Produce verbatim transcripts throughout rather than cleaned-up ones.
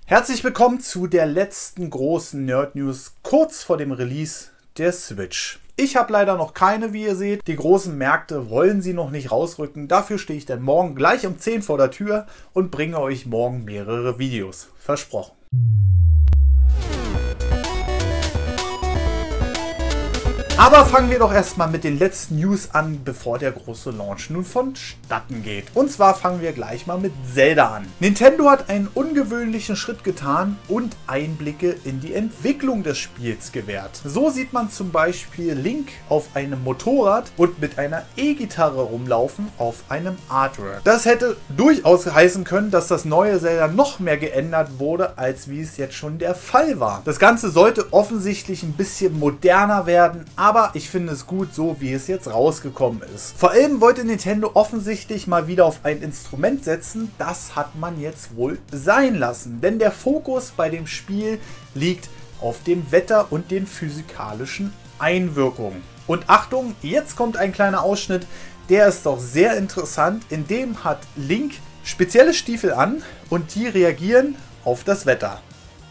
Herzlich willkommen zu der letzten großen Nerd News kurz vor dem Release der Switch. Ich habe leider noch keine, wie ihr seht. Die großen Märkte wollen sie noch nicht rausrücken. Dafür stehe ich dann morgen gleich um zehn vor der Tür und bringe euch morgen mehrere Videos. Versprochen. Aber fangen wir doch erstmal mit den letzten News an, bevor der große Launch nun vonstatten geht. Und zwar fangen wir gleich mal mit Zelda an. Nintendo hat einen ungewöhnlichen Schritt getan und Einblicke in die Entwicklung des Spiels gewährt. So sieht man zum Beispiel Link auf einem Motorrad und mit einer E-Gitarre rumlaufen auf einem Artwork. Das hätte durchaus heißen können, dass das neue Zelda noch mehr geändert wurde, als wie es jetzt schon der Fall war. Das Ganze sollte offensichtlich ein bisschen moderner werden, aber Aber ich finde es gut, so wie es jetzt rausgekommen ist. Vor allem wollte Nintendo offensichtlich mal wieder auf ein Instrument setzen. Das hat man jetzt wohl sein lassen. Denn der Fokus bei dem Spiel liegt auf dem Wetter und den physikalischen Einwirkungen. Und Achtung, jetzt kommt ein kleiner Ausschnitt. Der ist doch sehr interessant. In dem hat Link spezielle Stiefel an und die reagieren auf das Wetter.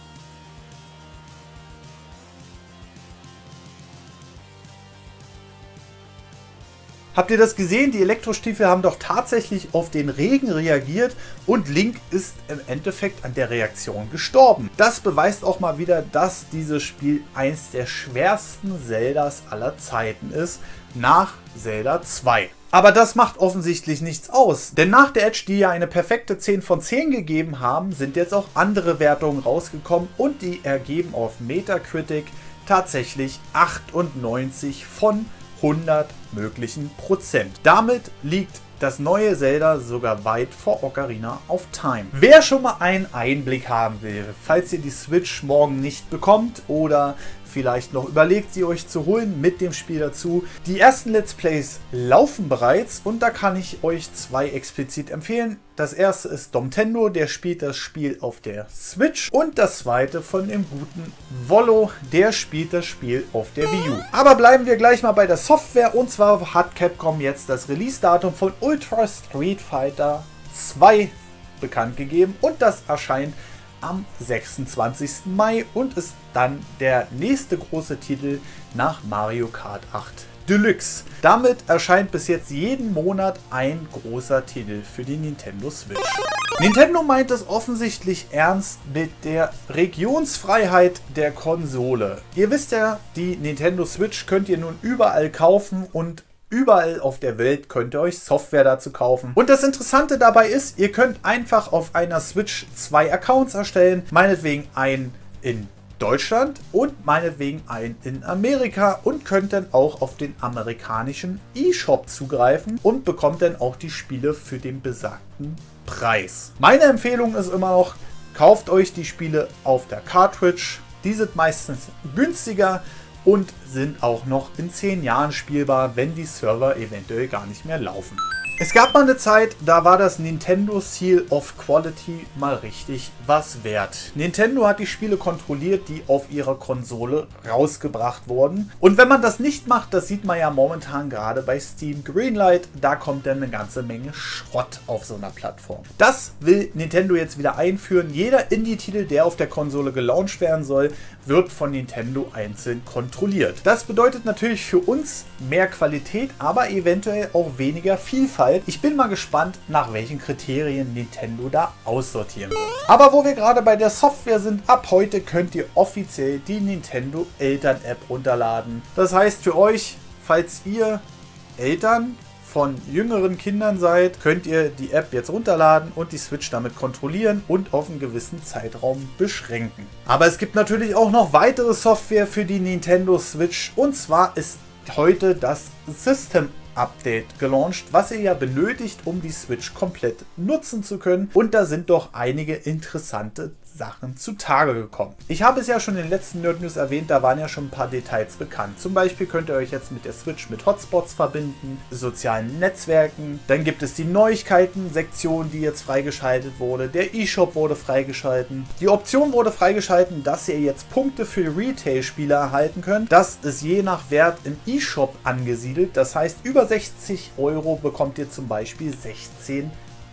Habt ihr das gesehen? Die Elektrostiefel haben doch tatsächlich auf den Regen reagiert und Link ist im Endeffekt an der Reaktion gestorben. Das beweist auch mal wieder, dass dieses Spiel eins der schwersten Zeldas aller Zeiten ist, nach Zelda zwei. Aber das macht offensichtlich nichts aus, denn nach der Edge, die ja eine perfekte zehn von zehn gegeben haben, sind jetzt auch andere Wertungen rausgekommen und die ergeben auf Metacritic tatsächlich achtundneunzig von hundert möglichen Prozent. Damit liegt das neue Zelda sogar weit vor Ocarina of Time. Wer schon mal einen Einblick haben will, falls ihr die Switch morgen nicht bekommt oder vielleicht noch überlegt, sie euch zu holen mit dem Spiel dazu. Die ersten Let's Plays laufen bereits und da kann ich euch zwei explizit empfehlen. Das erste ist Domtendo, der spielt das Spiel auf der Switch und das zweite von dem guten Wollo, der spielt das Spiel auf der Wii U. Aber bleiben wir gleich mal bei der Software und zwar hat Capcom jetzt das Release-Datum von Ultra Street Fighter zwei bekannt gegeben und das erscheint am sechsundzwanzigsten Mai und ist dann der nächste große Titel nach Mario Kart acht Deluxe. Damit erscheint bis jetzt jeden Monat ein großer Titel für die Nintendo Switch. Nintendo meint es offensichtlich ernst mit der Regionsfreiheit der Konsole. Ihr wisst ja, die Nintendo Switch könnt ihr nun überall kaufen und überall auf der Welt könnt ihr euch Software dazu kaufen. Und das Interessante dabei ist, ihr könnt einfach auf einer Switch zwei Accounts erstellen. Meinetwegen einen in Deutschland und meinetwegen einen in Amerika und könnt dann auch auf den amerikanischen eShop zugreifen und bekommt dann auch die Spiele für den besagten Preis. Meine Empfehlung ist immer noch, kauft euch die Spiele auf der Cartridge. Die sind meistens günstiger und sind auch noch in zehn Jahren spielbar, wenn die Server eventuell gar nicht mehr laufen. Es gab mal eine Zeit, da war das Nintendo Seal of Quality mal richtig was wert. Nintendo hat die Spiele kontrolliert, die auf ihrer Konsole rausgebracht wurden. Und wenn man das nicht macht, das sieht man ja momentan gerade bei Steam Greenlight, da kommt dann eine ganze Menge Schrott auf so einer Plattform. Das will Nintendo jetzt wieder einführen. Jeder Indie-Titel, der auf der Konsole gelauncht werden soll, wird von Nintendo einzeln kontrolliert. Das bedeutet natürlich für uns mehr Qualität, aber eventuell auch weniger Vielfalt. Ich bin mal gespannt, nach welchen Kriterien Nintendo da aussortieren wird. Aber wo wir gerade bei der Software sind, ab heute könnt ihr offiziell die Nintendo Eltern-App runterladen. Das heißt für euch, falls ihr Eltern von jüngeren Kindern seid, könnt ihr die App jetzt runterladen und die Switch damit kontrollieren und auf einen gewissen Zeitraum beschränken. Aber es gibt natürlich auch noch weitere Software für die Nintendo Switch und zwar ist heute das System Update gelauncht, was ihr ja benötigt, um die Switch komplett nutzen zu können. Und da sind doch einige interessante Sachen zutage gekommen. Ich habe es ja schon in den letzten Nerd News erwähnt, da waren ja schon ein paar Details bekannt. Zum Beispiel könnt ihr euch jetzt mit der Switch mit Hotspots verbinden, sozialen Netzwerken. Dann gibt es die Neuigkeiten-Sektion, die jetzt freigeschaltet wurde. Der eShop wurde freigeschalten. Die Option wurde freigeschalten, dass ihr jetzt Punkte für Retail-Spiele erhalten könnt. Das ist je nach Wert im eShop angesiedelt. Das heißt, über sechzig Euro bekommt ihr zum Beispiel sechzehn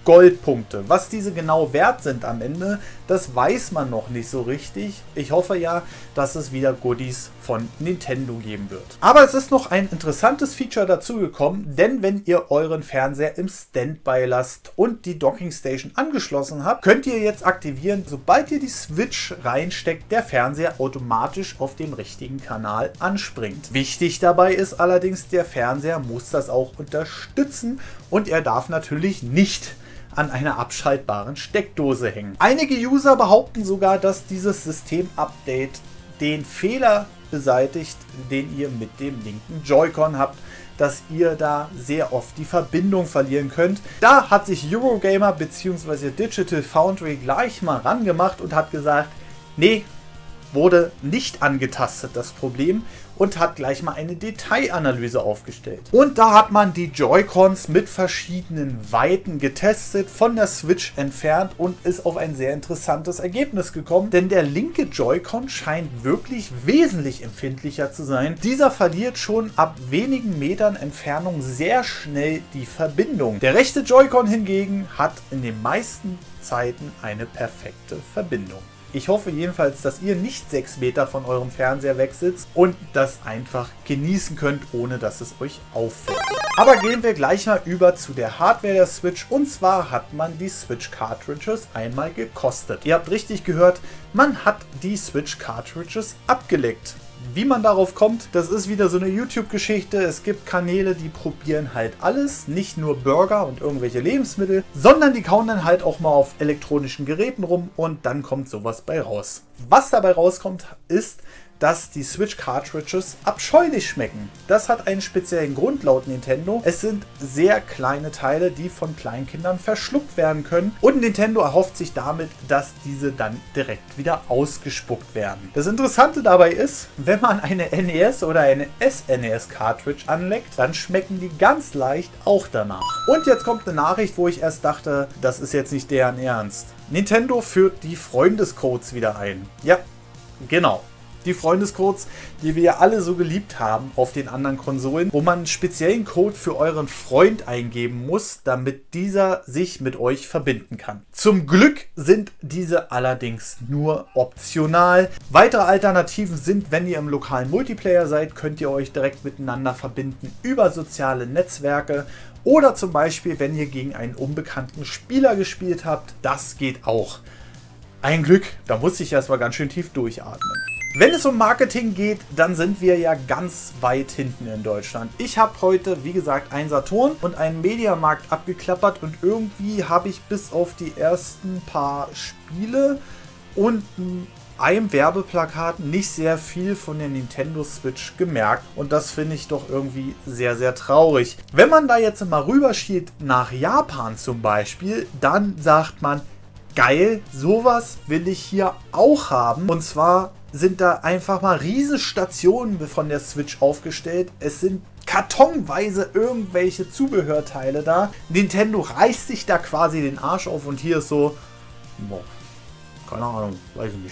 Goldpunkte. Was diese genau wert sind am Ende, das weiß man noch nicht so richtig. Ich hoffe ja, dass es wieder Goodies von Nintendo geben wird. Aber es ist noch ein interessantes Feature dazugekommen, denn wenn ihr euren Fernseher im Standby lasst und die Docking Station angeschlossen habt, könnt ihr jetzt aktivieren, sobald ihr die Switch reinsteckt, der Fernseher automatisch auf dem richtigen Kanal anspringt. Wichtig dabei ist allerdings, der Fernseher muss das auch unterstützen und er darf natürlich nicht an einer abschaltbaren Steckdose hängen. Einige User behaupten sogar, dass dieses System-Update den Fehler beseitigt, den ihr mit dem linken Joy-Con habt, dass ihr da sehr oft die Verbindung verlieren könnt. Da hat sich Eurogamer bzw. Digital Foundry gleich mal rangemacht und hat gesagt, nee, wurde nicht angetastet, das Problem, und hat gleich mal eine Detailanalyse aufgestellt. Und da hat man die Joy-Cons mit verschiedenen Weiten getestet, von der Switch entfernt und ist auf ein sehr interessantes Ergebnis gekommen, denn der linke Joy-Con scheint wirklich wesentlich empfindlicher zu sein. Dieser verliert schon ab wenigen Metern Entfernung sehr schnell die Verbindung. Der rechte Joy-Con hingegen hat in den meisten Zeiten eine perfekte Verbindung. Ich hoffe jedenfalls, dass ihr nicht sechs Meter von eurem Fernseher wegsitzt und das einfach genießen könnt, ohne dass es euch auffällt. Aber gehen wir gleich mal über zu der Hardware der Switch. Und zwar hat man die Switch Cartridges einmal gekostet. Ihr habt richtig gehört, man hat die Switch Cartridges abgeleckt. Wie man darauf kommt, das ist wieder so eine YouTube-Geschichte. Es gibt Kanäle, die probieren halt alles, nicht nur Burger und irgendwelche Lebensmittel, sondern die kauen dann halt auch mal auf elektronischen Geräten rum und dann kommt sowas bei raus. Was dabei rauskommt, ist, dass die Switch Cartridges abscheulich schmecken. Das hat einen speziellen Grund laut Nintendo. Es sind sehr kleine Teile, die von Kleinkindern verschluckt werden können. Und Nintendo erhofft sich damit, dass diese dann direkt wieder ausgespuckt werden. Das Interessante dabei ist, wenn man eine N E S oder eine S N E S Cartridge anleckt, dann schmecken die ganz leicht auch danach. Und jetzt kommt eine Nachricht, wo ich erst dachte, das ist jetzt nicht deren Ernst. Nintendo führt die Freundescodes wieder ein. Ja, genau. Die Freundescodes, die wir ja alle so geliebt haben auf den anderen Konsolen, wo man einen speziellen Code für euren Freund eingeben muss, damit dieser sich mit euch verbinden kann. Zum Glück sind diese allerdings nur optional. Weitere Alternativen sind, wenn ihr im lokalen Multiplayer seid, könnt ihr euch direkt miteinander verbinden über soziale Netzwerke. Oder zum Beispiel, wenn ihr gegen einen unbekannten Spieler gespielt habt, das geht auch. Ein Glück, da muss ich erstmal ganz schön tief durchatmen. Wenn es um Marketing geht, dann sind wir ja ganz weit hinten in Deutschland. Ich habe heute, wie gesagt, einen Saturn und einen Mediamarkt abgeklappert und irgendwie habe ich bis auf die ersten paar Spiele und einem Werbeplakat nicht sehr viel von der Nintendo Switch gemerkt. Und das finde ich doch irgendwie sehr, sehr traurig. Wenn man da jetzt mal rüberschielt nach Japan zum Beispiel, dann sagt man, geil, sowas will ich hier auch haben. Und zwar sind da einfach mal riesige Stationen von der Switch aufgestellt. Es sind kartonweise irgendwelche Zubehörteile da. Nintendo reißt sich da quasi den Arsch auf und hier ist so, boah, keine Ahnung, weiß ich nicht.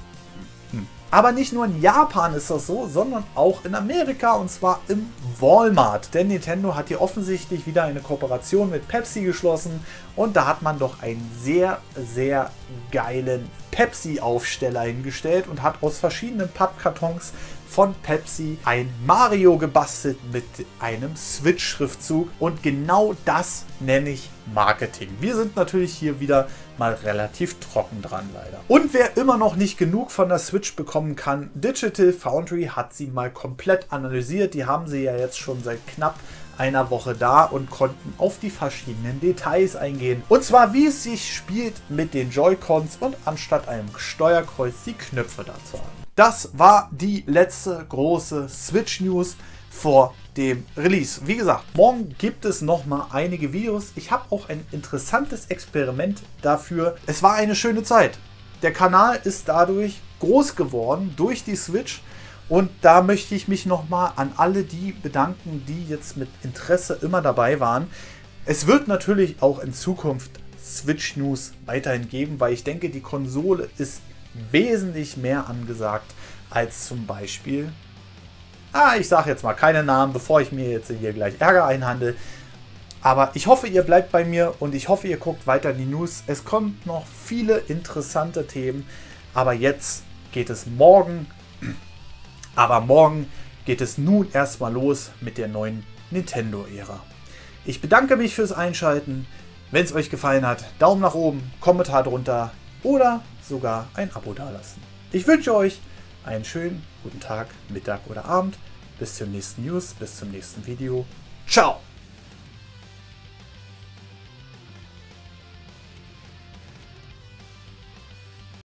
Hm. Aber nicht nur in Japan ist das so, sondern auch in Amerika und zwar im Walmart. Denn Nintendo hat hier offensichtlich wieder eine Kooperation mit Pepsi geschlossen und da hat man doch einen sehr, sehr geilen Pepsi-Aufsteller hingestellt und hat aus verschiedenen Pappkartons von Pepsi ein Mario gebastelt mit einem Switch-Schriftzug und genau das nenne ich Marketing. Wir sind natürlich hier wieder mal relativ trocken dran leider. Und wer immer noch nicht genug von der Switch bekommen kann, Digital Foundry hat sie mal komplett analysiert. Die haben sie ja jetzt schon seit knapp einer Woche da und konnten auf die verschiedenen Details eingehen. Und zwar, wie es sich spielt mit den Joy-Cons und anstatt einem Steuerkreuz die Knöpfe dazu haben. Das war die letzte große Switch-News vor dem Release. Wie gesagt, morgen gibt es noch mal einige Videos. Ich habe auch ein interessantes Experiment dafür. Es war eine schöne Zeit. Der Kanal ist dadurch groß geworden durch die Switch. Und da möchte ich mich nochmal an alle die bedanken, die jetzt mit Interesse immer dabei waren. Es wird natürlich auch in Zukunft Switch News weiterhin geben, weil ich denke, die Konsole ist wesentlich mehr angesagt als zum Beispiel, ah, ich sage jetzt mal keine Namen, bevor ich mir jetzt hier gleich Ärger einhandle. Aber ich hoffe, ihr bleibt bei mir und ich hoffe, ihr guckt weiter die News. Es kommen noch viele interessante Themen, aber jetzt geht es morgen. Aber morgen geht es nun erstmal los mit der neuen Nintendo-Ära. Ich bedanke mich fürs Einschalten. Wenn es euch gefallen hat, Daumen nach oben, Kommentar drunter oder sogar ein Abo dalassen. Ich wünsche euch einen schönen guten Tag, Mittag oder Abend. Bis zum nächsten News, bis zum nächsten Video. Ciao!